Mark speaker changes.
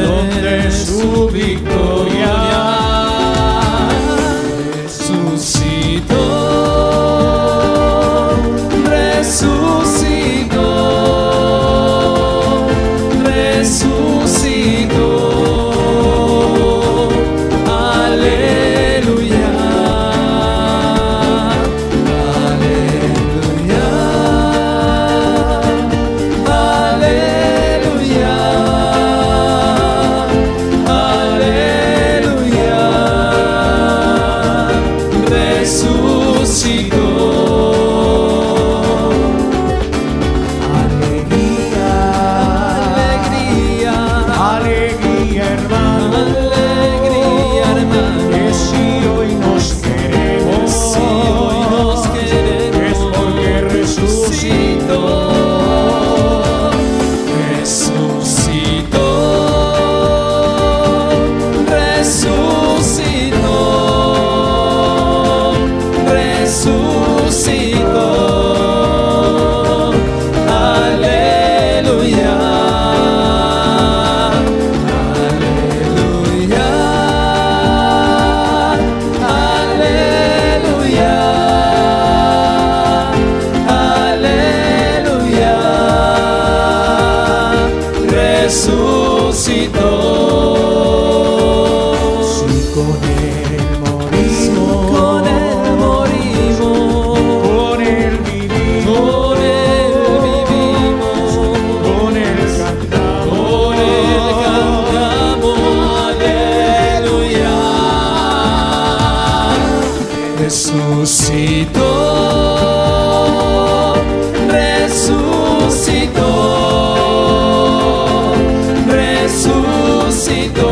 Speaker 1: donde su victoria resucitó, resucitó, resucitó. Aleluya, aleluya, aleluya, aleluya. Resucitó. Alegría, alegría, hermano, alegría, hermano, que si hoy nos queremos, es porque resucitó, resucitó, resucitó, resucitó. Aleluya, aleluya, aleluya, aleluya. Resucitó. Si con él morimos, con él morimos, con él vivimos, con él cantamos, aleluya. Resucitó, resucitó, resucitó.